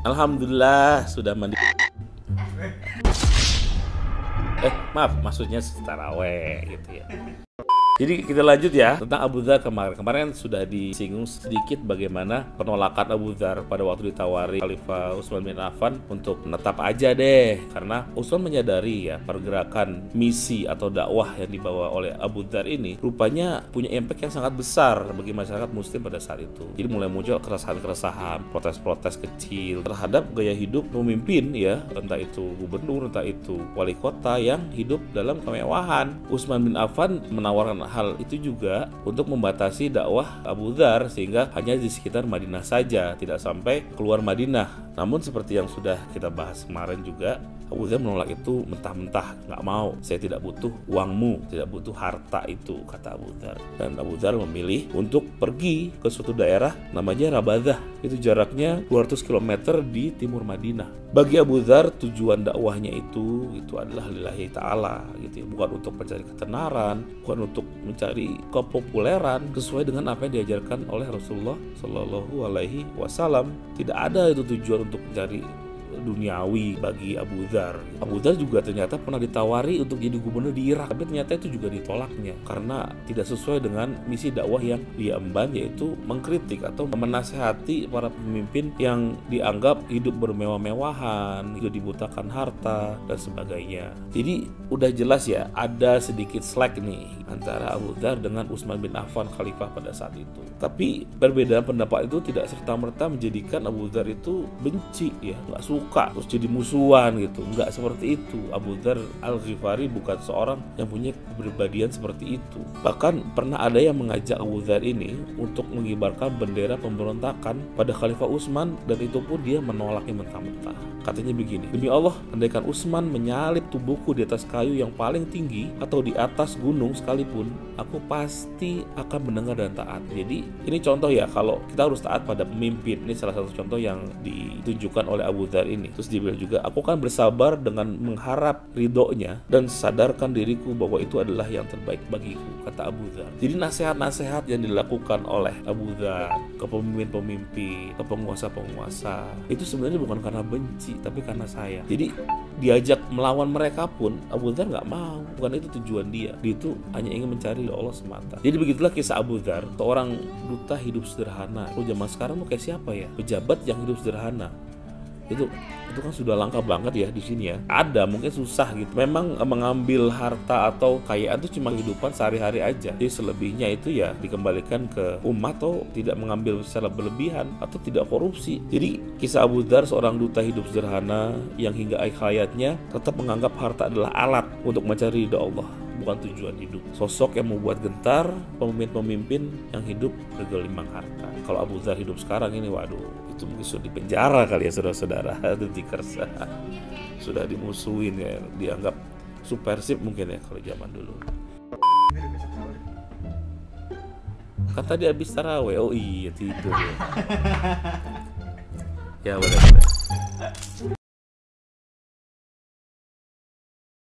Alhamdulillah sudah mandi. Maaf, maksudnya taraweh gitu ya. Jadi kita lanjut ya tentang Abu Dzar kemarin sudah disinggung sedikit bagaimana penolakan Abu Dzar pada waktu ditawari Khalifah Utsman bin Affan untuk menetap aja deh, karena Utsman menyadari ya pergerakan misi atau dakwah yang dibawa oleh Abu Dzar ini rupanya punya impact yang sangat besar bagi masyarakat muslim pada saat itu. Jadi mulai muncul keresahan-keresahan, protes-protes kecil terhadap gaya hidup pemimpin ya, entah itu gubernur, entah itu wali kota yang hidup dalam kemewahan. Utsman bin Affan menawarkan hal itu juga untuk membatasi dakwah Abu Dzar sehingga hanya di sekitar Madinah saja, tidak sampai keluar Madinah. Namun seperti yang sudah kita bahas kemarin juga, Abu Dzar menolak itu mentah-mentah, nggak mau. Saya tidak butuh uangmu, tidak butuh harta itu, kata Abu Dzar. Dan Abu Dzar memilih untuk pergi ke suatu daerah namanya Rabadah. Itu jaraknya 200 km di timur Madinah. Bagi Abu Dzar tujuan dakwahnya itu adalah lillahi ta'ala gitu ya. Bukan untuk mencari ketenaran, bukan untuk mencari kepopuleran, sesuai dengan apa yang diajarkan oleh Rasulullah Shallallahu Alaihi Wasallam. Tidak ada itu tujuan untuk mencari duniawi bagi Abu Dzar. Abu Dzar juga ternyata pernah ditawari untuk jadi gubernur di Irak, tapi ternyata itu juga ditolaknya karena tidak sesuai dengan misi dakwah yang dia emban, yaitu mengkritik atau menasehati para pemimpin yang dianggap hidup bermewah-mewahan, hidup dibutakan harta dan sebagainya. Jadi udah jelas ya ada sedikit slack nih antara Abu Dzar dengan Utsman bin Affan khalifah pada saat itu. Tapi perbedaan pendapat itu tidak serta-merta menjadikan Abu Dzar itu benci ya, nggak suka terus jadi musuhan gitu. Nggak seperti itu. Abu Dzar Al-Ghifari bukan seorang yang punya kepribadian seperti itu. Bahkan pernah ada yang mengajak Abu Dzar ini untuk mengibarkan bendera pemberontakan pada Khalifah Utsman, dan itu pun dia menolaknya mentah-mentah. Katanya begini, demi Allah, andaikan Utsman menyalip tubuhku di atas kayu yang paling tinggi atau di atas gunung sekalipun, aku pasti akan mendengar dan taat. Jadi ini contoh ya, kalau kita harus taat pada pemimpin. Ini salah satu contoh yang ditunjukkan oleh Abu Dzar ini. Terus dia bilang juga, aku kan bersabar dengan mengharap ridhonya dan sadarkan diriku bahwa itu adalah yang terbaik bagiku, kata Abu Dzar. Jadi nasihat-nasihat yang dilakukan oleh Abu Dzar ke pemimpin-pemimpin, ke penguasa-penguasa, itu sebenarnya bukan karena benci, tapi karena sayang. Jadi diajak melawan mereka pun Abu Dzar nggak mau, bukan itu tujuan dia. Dia itu hanya ingin mencari Allah semata. Jadi begitulah kisah Abu Dzar, seorang duta hidup sederhana. Kalau zaman sekarang tuh kayak siapa ya? Pejabat yang hidup sederhana. Itu kan sudah langka banget ya di sini ya. Ada mungkin susah gitu. Memang mengambil harta atau kekayaan itu cuma kehidupan sehari-hari aja. Jadi selebihnya itu ya dikembalikan ke umat, atau tidak mengambil secara berlebihan, atau tidak korupsi. Jadi kisah Abu Dzar, seorang duta hidup sederhana yang hingga akhir hayatnya tetap menganggap harta adalah alat untuk mencari ridha Allah, bukan tujuan hidup. Sosok yang membuat gentar pemimpin-pemimpin yang hidup bergelimang harta. Kalau Abu Dzar hidup sekarang ini, waduh, itu mungkin sudah dipenjara kali ya saudara-saudara. Tikers sudah dimusuhin ya, dianggap supersip mungkin ya kalau zaman dulu. Kata dia habis taraweh, oh iya tidur ya. Ya boleh.